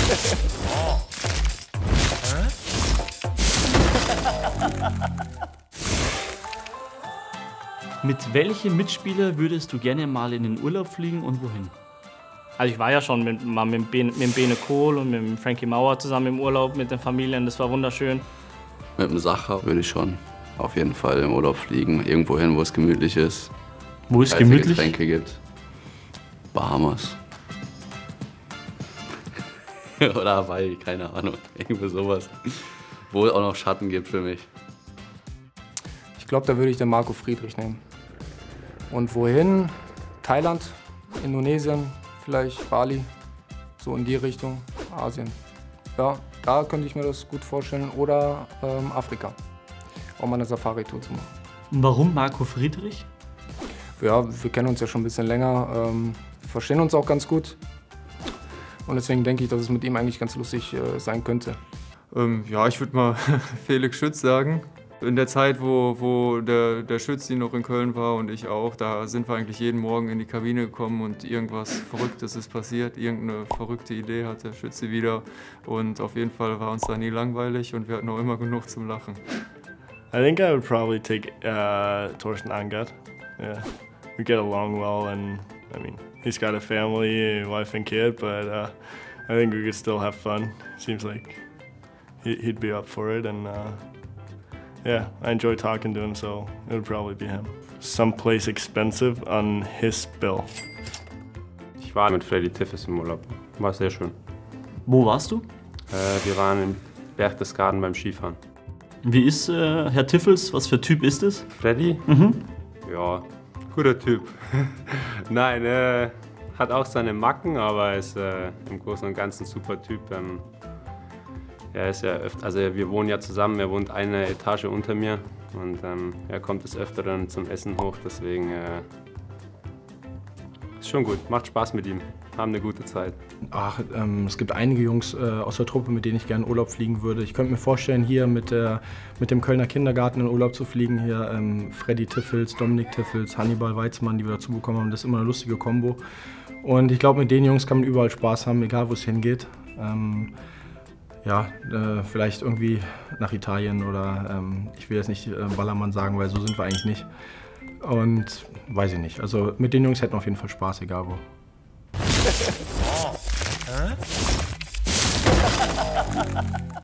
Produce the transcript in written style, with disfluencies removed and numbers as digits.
Mit welchem Mitspieler würdest du gerne mal in den Urlaub fliegen und wohin? Also ich war ja schon mit dem Bene Kohl und mit dem Frankie Mauer zusammen im Urlaub mit den Familien, das war wunderschön. Mit dem Sacher würde ich schon auf jeden Fall im Urlaub fliegen, irgendwo hin, wo es gemütlich ist. Wo es gemütlich? Getränke gibt. Bahamas. Oder Hawaii, keine Ahnung, irgendwo sowas. Wo es auch noch Schatten gibt für mich. Ich glaube, da würde ich den Marco Friedrich nehmen. Und wohin? Thailand, Indonesien, vielleicht Bali, so in die Richtung, Asien. Ja, da könnte ich mir das gut vorstellen. Oder Afrika, auch mal eine Safari-Tour zu machen. Warum Marco Friedrich? Ja, wir kennen uns ja schon ein bisschen länger, wir verstehen uns auch ganz gut. Und deswegen denke ich, dass es mit ihm eigentlich ganz lustig sein könnte. Ja, ich würde mal Felix Schütz sagen. In der Zeit, wo der Schützi noch in Köln war und ich auch, da sind wir eigentlich jeden Morgen in die Kabine gekommen und irgendwas Verrücktes ist passiert. Irgendeine verrückte Idee hat der Schützi wieder. Und auf jeden Fall war uns da nie langweilig und wir hatten auch immer genug zum Lachen. I think I would probably take Torsten Angert. Yeah, we get along well, and I mean, he's got a family, a wife and kid, but I think we could still have fun. Seems like he'd be up for it, and yeah, I enjoy talking to him, so it would probably be him. Someplace expensive on his bill. Ich war mit Freddy Tiffels im Urlaub. War sehr schön. Wo warst du? Wir waren im Berchtesgaden beim Skifahren. Wie ist Herr Tiffels? Was für Typ ist es? Freddy? Ja, guter Typ. Nein, hat auch seine Macken, aber ist im Großen und Ganzen super Typ. Er ist ja also wir wohnen ja zusammen, er wohnt eine Etage unter mir und er kommt des Öfteren zum Essen hoch, deswegen ist schon gut, macht Spaß mit ihm, haben eine gute Zeit. Ach, es gibt einige Jungs aus der Truppe, mit denen ich gerne in Urlaub fliegen würde. Ich könnte mir vorstellen, hier mit dem Kölner Kindergarten in Urlaub zu fliegen. Hier Freddy Tiffels, Dominik Tiffels, Hannibal Weizmann, die wir dazu bekommen haben. Das ist immer eine lustige Kombo. Und ich glaube, mit den Jungs kann man überall Spaß haben, egal wo es hingeht. Ja, vielleicht irgendwie nach Italien oder ich will jetzt nicht Ballermann sagen, weil so sind wir eigentlich nicht. Und weiß ich nicht. Also mit den Jungs hätten wir auf jeden Fall Spaß, egal wo.